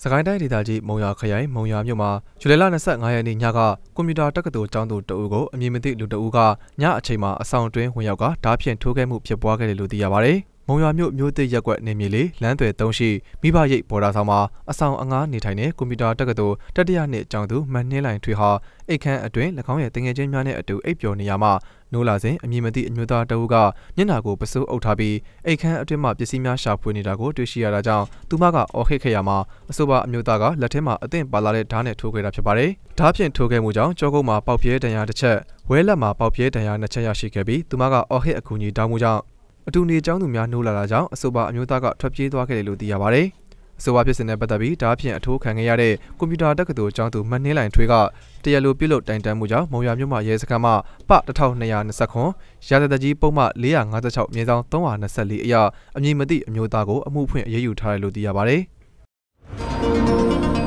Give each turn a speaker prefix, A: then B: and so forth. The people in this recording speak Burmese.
A: စကိုင်းတိုင်းဒေသကြီးမုံရွာခရိုင်မုံရွာမြို့မှာဇူလိုင်လ25ရက်နေ့ညကကွန်ပျူတာတက္ကသိုလ်ကျောင်းသူတဦးကိုအမည်မသိလူတဦးကညအချိန်မှာအဆောင်တွင်းဝင်ရောက်ကဓားဖြင့်ထိုးခဲ့မှုဖြစ်ပွားခဲ့တယ်လို့သိရပါတယ်။မုံရွာမြို့မြို့သစ်ရပ်ကွက်နေမြေလေးလမ်းသွယ်3ရှိမိဘရိပ်ဘော်ဒါဆောင်မှာအဆောင်အငားနေထိုင်တဲ့ကွန်ပျူတာတက္ကသိုလ်တတိယနှစ်ကျောင်းသူမန်နှင်းလိုင်ထွေဟာအိတ်ခမ်းအတွင်း၎င်းရဲ့တငယ်ချင်းများနဲ့အတူအိပ်ပျော်နေရမှနိုးလာစဉ်အမည်မသိအမျိုးသားတဦးကမျက်နှာကိုပစိုးအုပ်ထားပြီးအိတ်ခမ်းအတွင်းမှပစ္စည်းများရှာဖွေနေတာကိုတွေ့ရှိရတာကြောင့်သူမကအော်ဟစ်ခဲ့ရမှာအဆိုပါအမျိုးသားကလက်ထဲမှာအသင့်ပါလာတဲ့ဓာတ်နဲ့ထိုးခဲ့တာဖြစ်ပါတယ်။ဓာတ်ဖြင့်ထိုးခဲ့မှုကြောင့်ကြောကုန်းမှာပေါက်ပြဲဒဏ်ရာတစ်ချက်ဝဲလက်မှာပေါက်ပြဲဒဏ်ရာ2ချက်ရရှိခဲ့ပြီးသူမကအော်ဟစ်အကူအညီတောင်းမှုကြောင့်အတူနေကျောင်းသူများနိုးလာတာကြောင့်အဆိုပါအမျိုးသားကထွက်ပြေးသွားခဲ့တယ်လို့သိရပါတယ်။အဆိုပါဖြစ်စဉ်နဲ့ပတ်သက်ပြီးဓာတ်ဖြင့်အထိုးခံခဲ့ရတဲ့ကွန်ပျူတာတက္ကသိုလ်ကျောင်းသူမန်နှင်းလိုင်ထွေးကတရားလိုပြုလုပ်တိုင်တန်းမှုကြောင့်မုံရွာမြို့မှာရဲစခန်းမှပ1229ရာဇသကြီးပုံမှ456မြေဆောင်324အရအမည်မသိအမျိုးသားကိုအမှုဖွင့်အရေးယူထားတယ်လို့သိရပါတယ်။